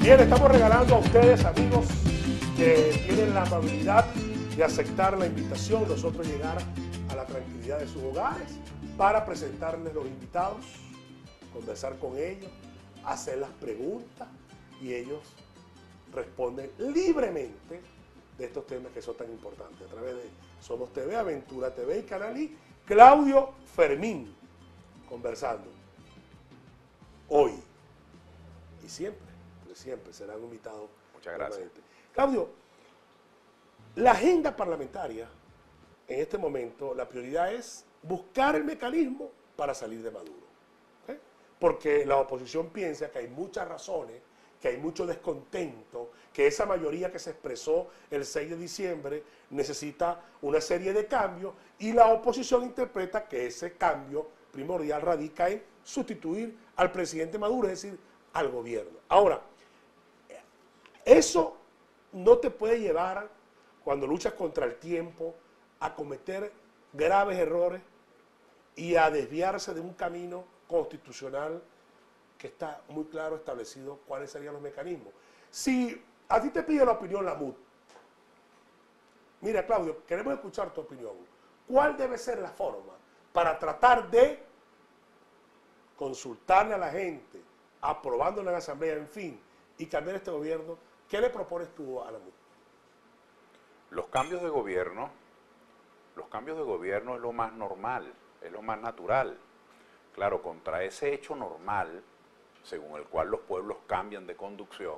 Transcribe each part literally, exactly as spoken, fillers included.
Bien, estamos regalando a ustedes, amigos, que tienen la amabilidad de aceptar la invitación, nosotros llegar a la tranquilidad de sus hogares para presentarles los invitados, conversar con ellos, hacer las preguntas y ellos responden libremente de estos temas que son tan importantes a través de Somos T V, Aventura T V y Canal I. Claudio Fermín conversando hoy y siempre, porque siempre serán invitados. Muchas gracias. Claudio, la agenda parlamentaria en este momento, la prioridad es buscar el mecanismo para salir de Maduro. ¿eh? Porque la oposición piensa que hay muchas razones, que hay mucho descontento, que esa mayoría que se expresó el seis de diciembre necesita una serie de cambios y la oposición interpreta que ese cambio primordial radica en sustituir al presidente Maduro, es decir, al gobierno. Ahora, eso no te puede llevar, cuando luchas contra el tiempo, a cometer graves errores y a desviarse de un camino constitucional que está muy claro establecido cuáles serían los mecanismos. Si a ti te pide la opinión la M U D, mira, Claudio, queremos escuchar tu opinión. ¿Cuál debe ser la forma para tratar de consultarle a la gente, aprobándola en la asamblea, en fin, y cambiar este gobierno? ¿Qué le propones tú a la M U D? Los cambios de gobierno, los cambios de gobierno es lo más normal, es lo más natural. Claro, contra ese hecho normal, según el cual los pueblos cambian de conducción,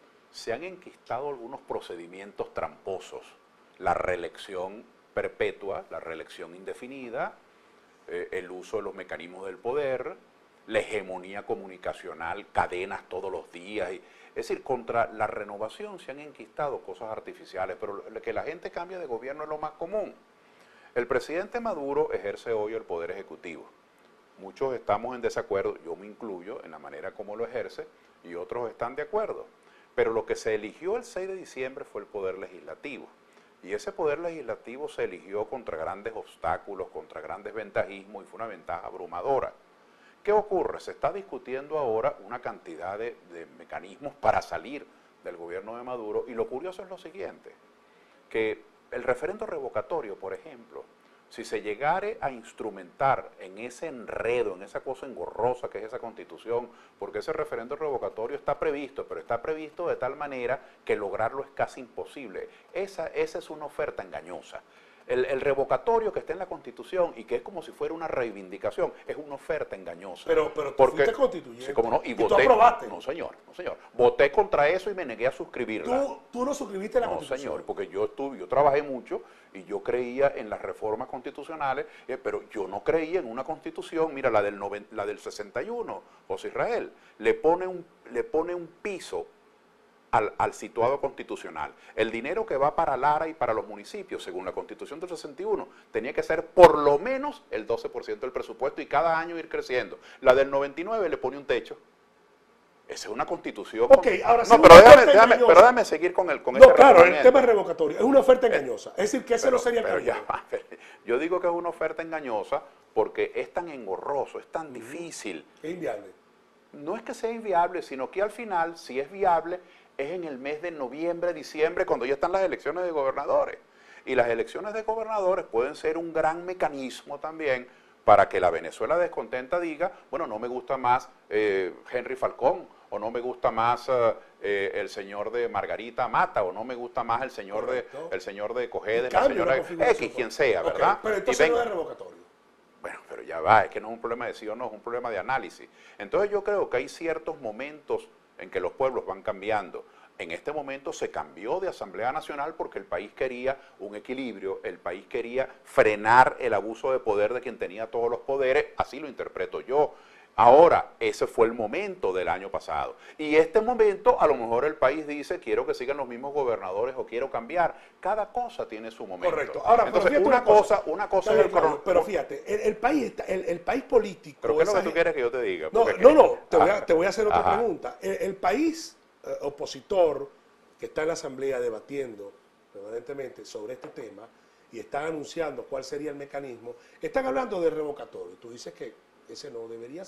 se han enquistado algunos procedimientos tramposos. La reelección perpetua, la reelección indefinida, eh, el uso de los mecanismos del poder, la hegemonía comunicacional, cadenas todos los días. Y, es decir, contra la renovación se han enquistado cosas artificiales, pero que la gente cambie de gobierno es lo más común. El presidente Maduro ejerce hoy el poder ejecutivo. Muchos estamos en desacuerdo, yo me incluyo, en la manera como lo ejerce, y otros están de acuerdo. Pero lo que se eligió el seis de diciembre fue el poder legislativo. Y ese poder legislativo se eligió contra grandes obstáculos, contra grandes ventajismos, y fue una ventaja abrumadora. ¿Qué ocurre? Se está discutiendo ahora una cantidad de, de mecanismos para salir del gobierno de Maduro, y lo curioso es lo siguiente, que el referendo revocatorio, por ejemplo, si se llegare a instrumentar en ese enredo, en esa cosa engorrosa que es esa Constitución, porque ese referendo revocatorio está previsto, pero está previsto de tal manera que lograrlo es casi imposible. Esa, esa es una oferta engañosa. El, el revocatorio que está en la Constitución y que es como si fuera una reivindicación, es una oferta engañosa. Pero, pero tú porque, fuiste constituyente. Sí, como no, y, y voté, tú aprobaste. No, señor, no, señor. Voté contra eso y me negué a suscribirla. ¿Tú, tú no suscribiste la no, Constitución? No, señor, porque yo estuve, yo trabajé mucho y yo creía en las reformas constitucionales, eh, pero yo no creía en una Constitución, mira, la del, noventa, la del sesenta y uno, José Israel, le pone un, le pone un piso Al, al situado constitucional. El dinero que va para Lara y para los municipios, según la Constitución del sesenta y uno, tenía que ser por lo menos el doce por ciento del presupuesto y cada año ir creciendo. La del noventa y nueve le pone un techo. Esa es una Constitución. Ok, con... ahora no, sí, pero déjame, déjame, pero déjame seguir con el con No, claro, el tema revocatorio es una oferta engañosa. Es decir, que ese pero, no sería el pero camino. ya, Yo digo que es una oferta engañosa porque es tan engorroso, es tan difícil. Es inviable. No es que sea inviable, sino que al final, si es viable, es en el mes de noviembre, diciembre, cuando ya están las elecciones de gobernadores. Y las elecciones de gobernadores pueden ser un gran mecanismo también para que la Venezuela descontenta diga, bueno, no me gusta más eh, Henry Falcón, o no me gusta más eh, el señor de Margarita Mata, o no me gusta más el señor de el señor de Cojedes, la señora X, quien sea, ¿verdad? Okay, pero entonces no es revocatorio. Bueno, pero ya va, es que no es un problema de sí o no, es un problema de análisis. Entonces yo creo que hay ciertos momentos en que los pueblos van cambiando. En este momento se cambió de Asamblea Nacional porque el país quería un equilibrio, el país quería frenar el abuso de poder de quien tenía todos los poderes, así lo interpreto yo. Ahora, ese fue el momento del año pasado. Y este momento, a lo mejor el país dice, quiero que sigan los mismos gobernadores o quiero cambiar. Cada cosa tiene su momento. Correcto. Ahora, entonces, pero una, cosa, cosa, una cosa es es el crono. Pero fíjate, el, el, país, está, el, el país político... ¿Pero qué es lo que tú quieres que yo te diga? No, Porque no, no, te, ah, voy a, te voy a hacer otra ajá. pregunta. El, el país eh, opositor que está en la Asamblea debatiendo permanentemente sobre este tema y están anunciando cuál sería el mecanismo, están hablando de revocatorio. Tú dices que ese no debería ser.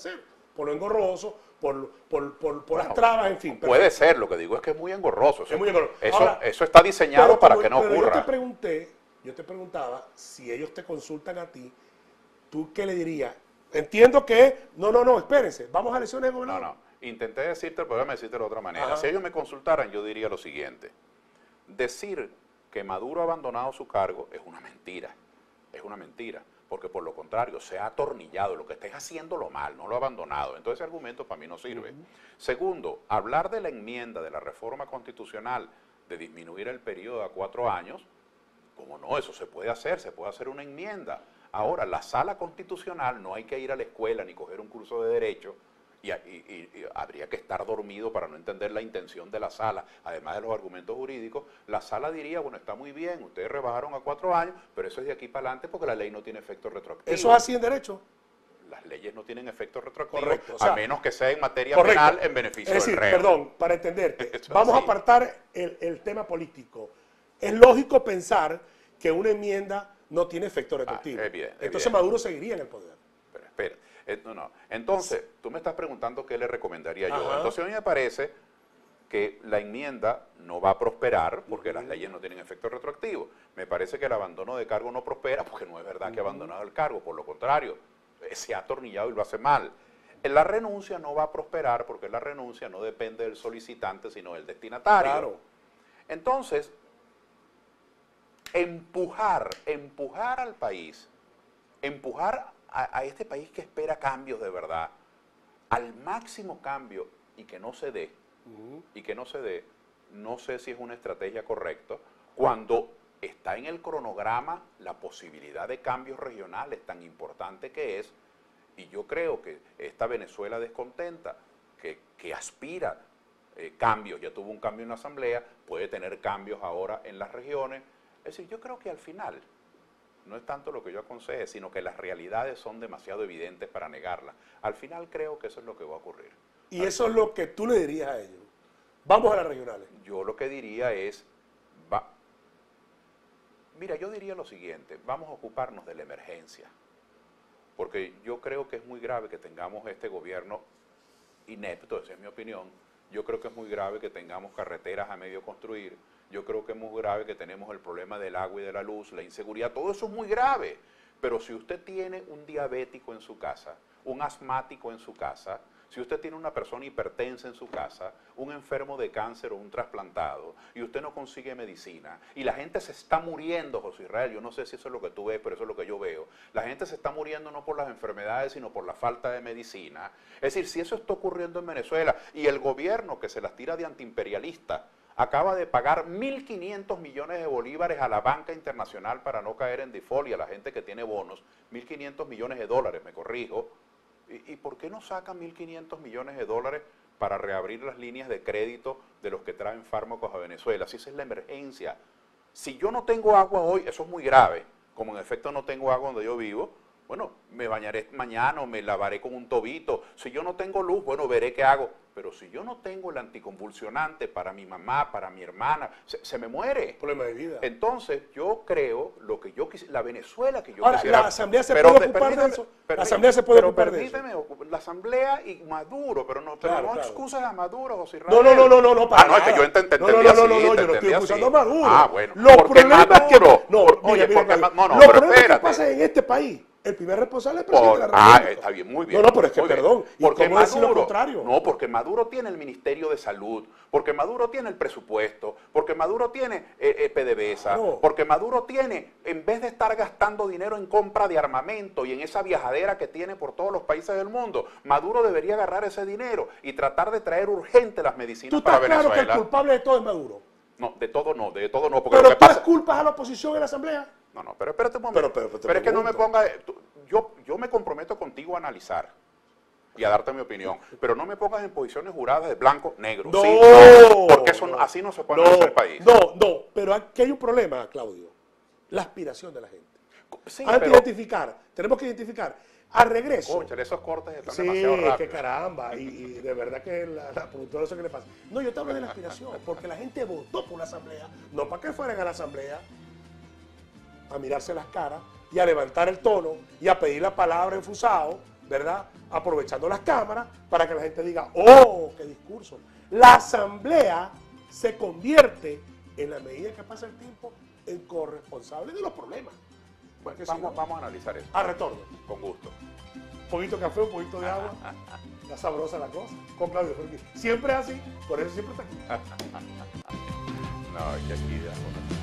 por lo engorroso, por, por, por, por Bueno, las trabas, en fin. Puede perfecto. ser, lo que digo es que es muy engorroso. Eso, Es muy engorroso. eso, Ahora, eso está diseñado pero para como- que no pero ocurra. Yo te pregunté, yo te preguntaba si ellos te consultan a ti, ¿tú qué le dirías? Entiendo que, no, no, no, espérense, vamos a elecciones de No, gobernador. no. Intenté decirte, pero déjame decirte de otra manera. Ajá. Si ellos me consultaran, yo diría lo siguiente. Decir que Maduro ha abandonado su cargo es una mentira. Es una mentira. Porque por lo contrario, se ha atornillado. Lo que estés haciendo lo mal, no lo ha abandonado. Entonces ese argumento para mí no sirve. Uh-huh. Segundo, hablar de la enmienda de la reforma constitucional de disminuir el periodo a cuatro años, como no, eso se puede hacer, se puede hacer una enmienda. Ahora, la sala constitucional no hay que ir a la escuela ni coger un curso de derecho y, y, y, y habría que estar dormido para no entender la intención de la sala, además de los argumentos jurídicos. La sala diría, bueno, está muy bien, ustedes rebajaron a cuatro años, pero eso es de aquí para adelante porque la ley no tiene efecto retroactivo. ¿Eso es así en derecho? Las leyes no tienen efecto retroactivo, Correcto, o sea, a menos que sea en materia correcto. penal en beneficio es decir, del reo. Perdón, para entenderte, Eso vamos a así. apartar el, el tema político. Es lógico pensar que una enmienda no tiene efecto retroactivo. Ah, es bien, es Entonces bien. Maduro seguiría en el poder. Pero espera, eh, no, no. Entonces, tú me estás preguntando qué le recomendaría yo. Ajá. Entonces a mí me parece que la enmienda no va a prosperar porque uh-huh. las leyes no tienen efecto retroactivo. Me parece que el abandono de cargo no prospera porque no es verdad uh-huh. que ha abandonado el cargo, por lo contrario, se ha atornillado y lo hace mal. La renuncia no va a prosperar porque la renuncia no depende del solicitante, sino del destinatario. Claro. Entonces, empujar, empujar al país, empujar a, a este país que espera cambios de verdad, al máximo cambio y que no se dé, uh-huh. y que no se dé, no sé si es una estrategia correcta, cuando está en el cronograma la posibilidad de cambios regionales tan importante que es, y yo creo que esta Venezuela descontenta, que, que aspira eh, cambios, ya tuvo un cambio en la Asamblea, puede tener cambios ahora en las regiones. Es decir, yo creo que al final no es tanto lo que yo aconseje, sino que las realidades son demasiado evidentes para negarlas. Al final creo que eso es lo que va a ocurrir. Y al eso final, es lo que tú le dirías a ellos. Vamos a las regionales. Yo lo que diría es, va, mira, yo diría lo siguiente, vamos a ocuparnos de la emergencia. Porque yo creo que es muy grave que tengamos este gobierno inepto, esa es mi opinión. Yo creo que es muy grave que tengamos carreteras a medio construir. Yo creo que es muy grave que tenemos el problema del agua y de la luz, la inseguridad. Todo eso es muy grave. Pero si usted tiene un diabético en su casa, un asmático en su casa, si usted tiene una persona hipertensa en su casa, un enfermo de cáncer o un trasplantado, y usted no consigue medicina, y la gente se está muriendo, José Israel, yo no sé si eso es lo que tú ves, pero eso es lo que yo veo, la gente se está muriendo no por las enfermedades, sino por la falta de medicina. Es decir, si eso está ocurriendo en Venezuela, y el gobierno que se las tira de antiimperialista, acaba de pagar mil quinientos millones de bolívares a la banca internacional para no caer en default y a la gente que tiene bonos, mil quinientos millones de dólares, me corrijo. ¿Y, y por qué no sacan mil quinientos millones de dólares para reabrir las líneas de crédito de los que traen fármacos a Venezuela? Si esa es la emergencia. Si yo no tengo agua hoy, eso es muy grave. Como en efecto no tengo agua donde yo vivo, bueno, me bañaré mañana o me lavaré con un tobito. Si yo no tengo luz, bueno, veré qué hago. Pero si yo no tengo el anticonvulsionante para mi mamá, para mi hermana, se, se me muere. Problema de vida. Entonces, yo creo, lo que yo quisiera, la Venezuela que yo Ahora, quisiera... la Asamblea se pero puede de- ocupar de permíteme- eso. La permíteme- Asamblea se puede pero ocupar de eso. permíteme, ocu- la Asamblea y Maduro, pero no, pero Claro, no claro. excusas a Maduro, José Israel. No, no, no, no, no, no, para Ah, no, es que nada. yo ent- te No, no, entendí no, así, no, no, te yo no estoy entendí acusando así. a Maduro. Ah, bueno. Los porque problemas Maduro, que... No, por- mira, oye, mira, porque Carlos, Ma- no, no, los pero problemas que espérate. pasan en este país, el primer responsable es el presidente Por- de la ah, República. está bien, muy bien. No, no, pero es que muy bien. perdón. ¿Y Porque cómo decir lo Maduro, contrario? no, porque Maduro tiene el Ministerio de Salud, porque Maduro tiene el presupuesto, porque Maduro tiene eh, eh, PDVSA, Claro. porque Maduro tiene, en vez de estar gastando dinero en compra de armamento y en esa viajadera que tiene por todos los países del mundo, Maduro debería agarrar ese dinero y tratar de traer urgente las Tú medicinas estás para claro que el Venezuela. culpable de todo es Maduro. No, de todo no, de todo no, porque Pero lo que tú pasa... culpas a la oposición en la Asamblea. No, no, pero espérate un momento. Pero- pero- pero te Pero es que no me pregunto. pongas... tú- Yo, yo me comprometo contigo a analizar y a darte mi opinión, pero no me pongas en posiciones juradas de blanco, negro. No, sí, no, porque eso, no. así no se puede No, analizar el país. no, no, pero aquí hay un problema, Claudio. La aspiración de la gente. Sí, Hay que pero... identificar, tenemos que identificar. Al regreso. Cónchale, esos cortes están Sí, demasiado rápidos. que caramba, y, y de verdad que la, la productora no sé qué le pasa. No, yo te hablo de la aspiración, porque la gente votó por la asamblea, no para que fueran a la asamblea a mirarse las caras y a levantar el tono y a pedir la palabra enfusado ¿verdad? Aprovechando las cámaras para que la gente diga, ¡oh, qué discurso! La asamblea se convierte, en la medida que pasa el tiempo, en corresponsable de los problemas. Bueno, Porque vamos, si no, vamos a analizar eso. a retorno. Con gusto. Un poquito de café, un poquito de agua. Está sabrosa la cosa. Con Claudio Fermín. Siempre es así, por eso siempre está aquí. No, es que aquí...